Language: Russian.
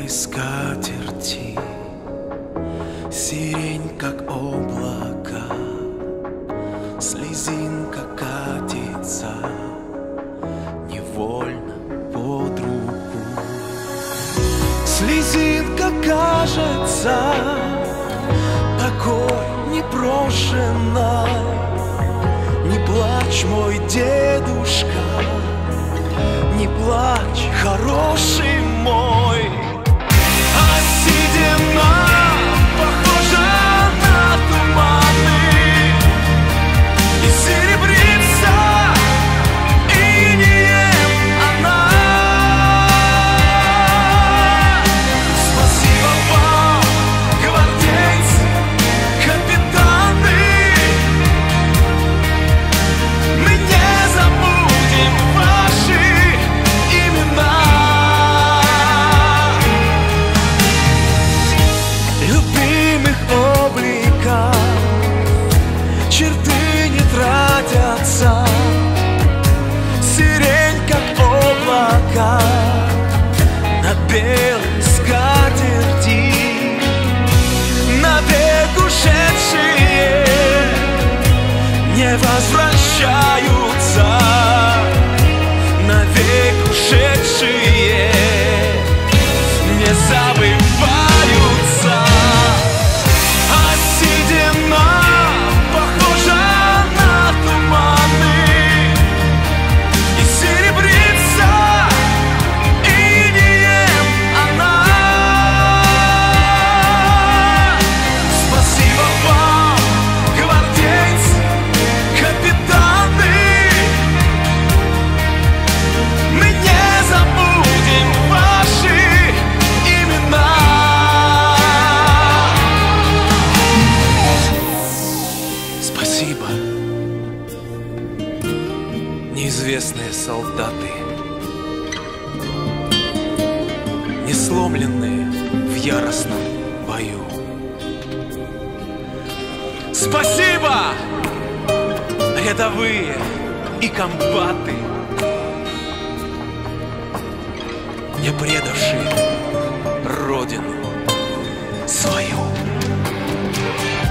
скатерти, сирень, как облако, слезинка катится невольно под руку. Слезинка кажется такой непрошенной. Не плачь, мой дедушка, не плачь, хороший мой. А седина похожа на туманы, и серебрится инеем она. Спасибо вам, гвардейцы, капитаны, мы не забудем ваши имена. Любимых обликов черты не тратятся, сирень, как облако на белой скатерти, навек ушедшие не возвращаются, навек ушедшие не забываются. А седина похожа на туманы, и серебрится инеем она. Спасибо вам, гвардейцы, капитаны, мы не забудем ваши имена. Спасибо, неизвестные солдаты, не сломленные в яростном бою. Спасибо, рядовые и комбаты, не предавшие родину свою.